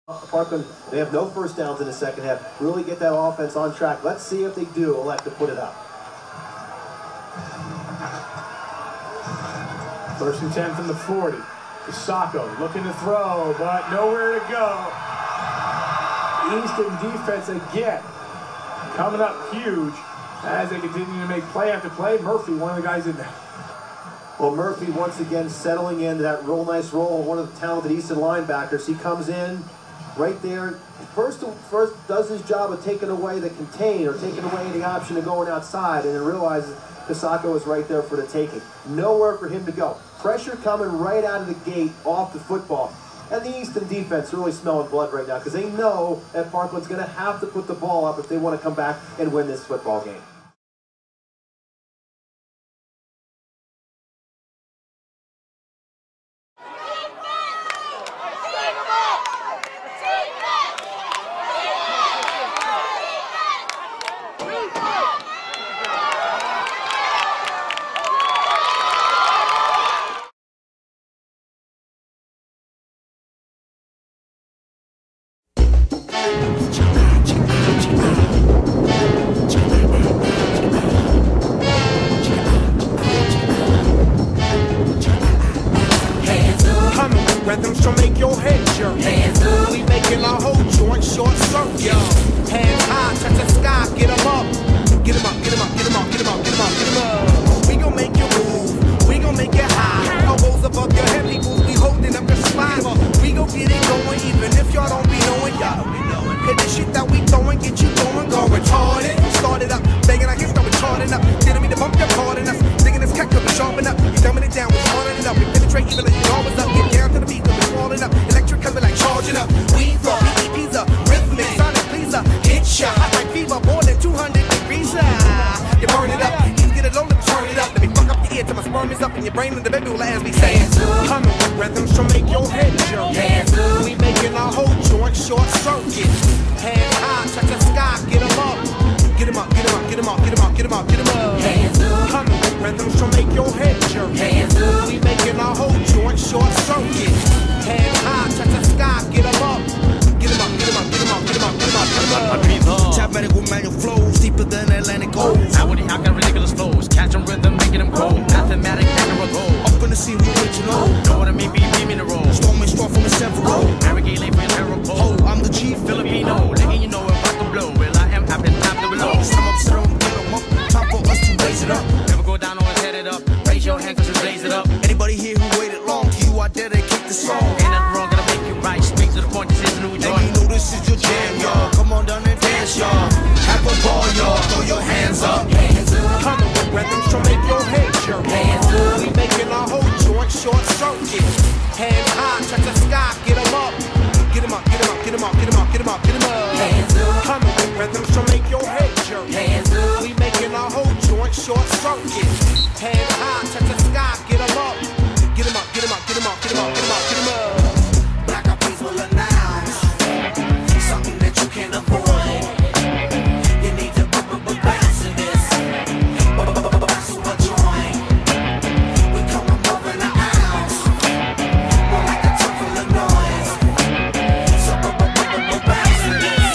Parkland, they have no first downs in the second half. Really get that offense on track. Let's see if they do elect to put it up. First and 10 from the 40. Sacco looking to throw, but nowhere to go. Easton defense again coming up huge as they continue to make play after play. Murphy, one of the guys in there. Well, Murphy once again settling into that real nice role, one of the talented Easton linebackers. He comes in right there. First does his job of taking away the contain or taking away the option of going outside, and then realizes Sacco is right there for the taking. Nowhere for him to go. Pressure coming right out of the gate off the football. And the Easton defense really smelling blood right now because they know that Parkland's going to have to put the ball up if they want to come back and win this football game. Rhythms to make your head jerk. Hands up. We making our whole joint short circuit. Hands high, touch the sky, get them up. Get them up, get them up, get them up, get them up, get them up, get them up. We gon' make you move, we gon' make it high. Elbows above your head, people, we holding up your spine. We gon' get it going, even if y'all don't be knowing. Y'all don't be knowing. Hit the shit that we throwing, get you going, go retarded. Start it up, banging our hips, don't retarded up. Getting me to bump your hard enough. Thinking this cat could be sharp enough. You dumbing it down, we smarting it up. We penetrate even though you always up. Get down to the beat, cause we falling up. Electric coming like charging up. We roll, EP's up, rhythmic, sonic, please up. Hit shot, hot like fever, more than 200 degrees. You burn it up, you get it low, let me turn it up. Let me fuck up your ear till my sperm is up in your brain and the baby will as we say. Coming with rhythms to make your head jerk. We making our whole joint short circuit. Hands high, touch the sky, get them up. Get them up, get them up, get them up, get them up, get them up, get them up. Coming with rhythms to make your head jerk. We making our whole joint short circuit. Hands high, touch the sky, get them up. Get them up, get them up, get them up, get them up, get them up, get them up. Tap medical manual flows deeper than Atlantic gold. I got ridiculous flows, catching rhythm, making them cold. Mathematic, accurate gold. Up in the scene, we original. Know what I mean, be me in the roll. Storming straw from the several. Navigate late for your terrible. Oh, I'm the chief Filipino, letting you know if I can blow. Well, I am happen, tap the below. Some up, sit 'em, get 'em up. Time for us to raise it up. Never go down, always head it up. Raise your hand, cause we blaze it up. Anybody here who waited long, to you I dedicate the song. Ain't nothing wrong, gotta make it right. Straight to the point, this is a new And joint. you know this is your jam, y'all. Come on down and dance, y'all. Have a ball, y'all. Throw your hands up. Coming with rhythms to make your head jerk. We making our whole joint short circuit. Hands high, touch the sky, get 'em up. Get 'em up, get 'em up, get 'em up, get 'em up, get 'em up, get 'em up. Coming with rhythms to make your head jerk. We making our whole joint short circuit. Hands high, touch the sky, get 'em up. Get 'em up, get 'em up, get 'em up, get 'em up, get 'em up, get 'em up. Black Eyed Peas will announce something that you can't avoid. You need to bounce in this. Bounce with a joint. We coming over the ounce. More like a ton full of noise. So bounce in this.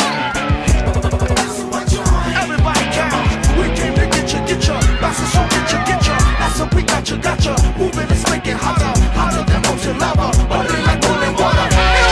Bounce with a joint. Everybody count. We came to get ya. Bounce so get ya. That's what we got ya. Moving and slinking hotter, hotter than ocean lava. Burning like boiling water.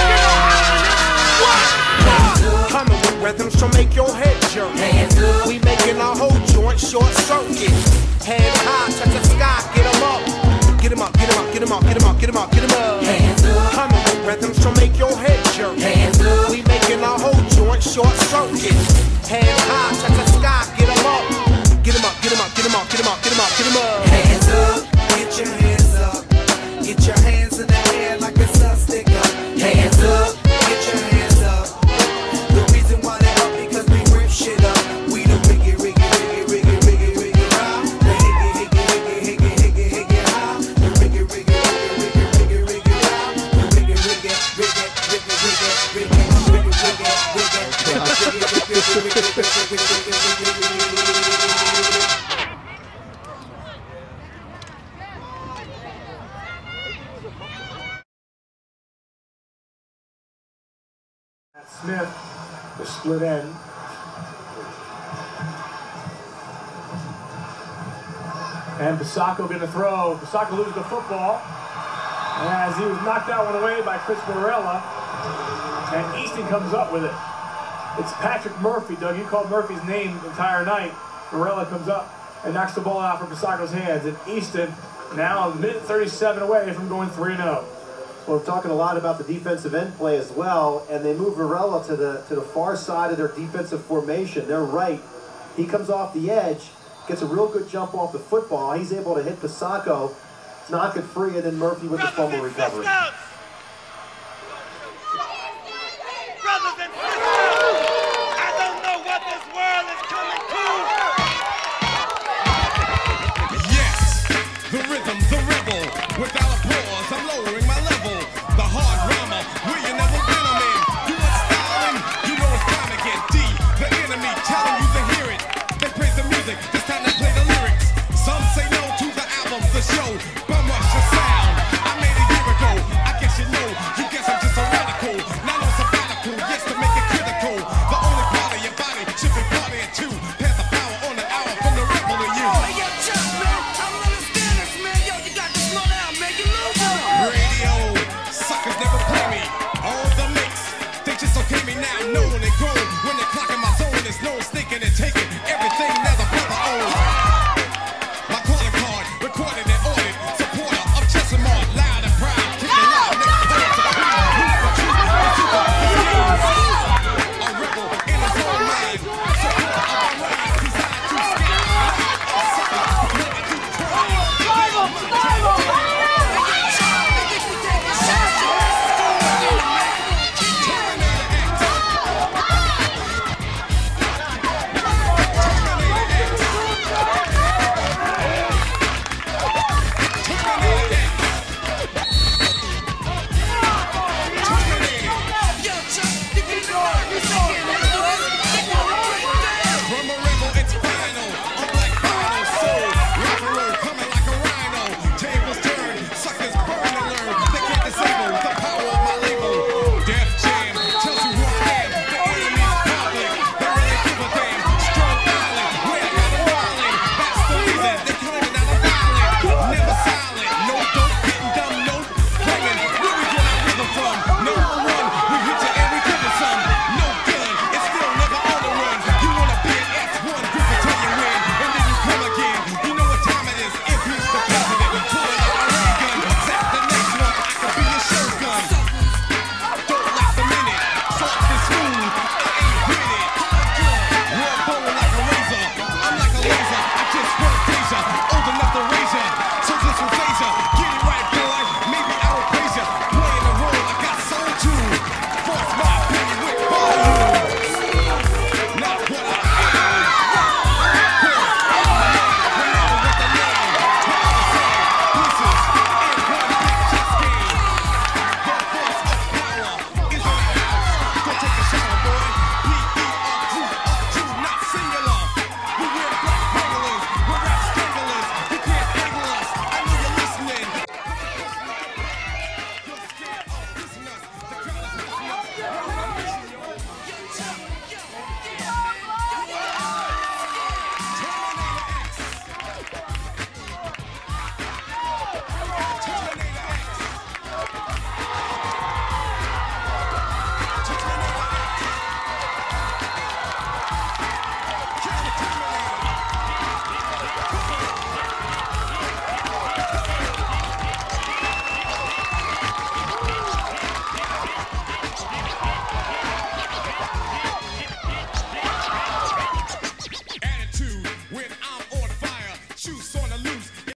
Coming with rhythms to make your head jerk. We making our whole joint short circuit. Hands high, touch the sky, get 'em up. Get 'em up, get 'em up, get 'em up, get 'em up, get 'em up, get 'em up. Coming with rhythms to make your head jerk. We making our whole joint short circuit. Hands high, touch the sky, get 'em up. Get 'em up, get 'em up, get 'em up, get 'em up, get 'em up, get 'em up. Hands up, get your hands up. Get your hands in the air like it's a stick up. Hands up, get your hands up. The reason why they up because we rip shit up. We the riggy, riggy, riggy, riggy, riggy, riggy, high. The higgy, higgy, higgy, higgy, higgy, higgy, high. The riggy, riggy, riggy, riggy, riggy, riggy, high. The riggy, riggy, riggy, riggy, riggy, riggy, riggy, riggy, riggy, riggy, riggy, riggy, riggy, Smith, the split end. And Pisacco going to throw. Pisacco loses the football as he was knocked that one away by Chris Varela. And Easton comes up with it. It's Patrick Murphy, Doug. You called Murphy's name the entire night. Varela comes up and knocks the ball out from Pisacco's hands. And Easton now a minute 37 away from going 3-0. Well, we're talking a lot about the defensive end play as well, and they move Varela to the far side of their defensive formation. They're right. He comes off the edge, gets a real good jump off the football. He's able to hit Pisacco, knock it free, and then Murphy with the fumble recovery.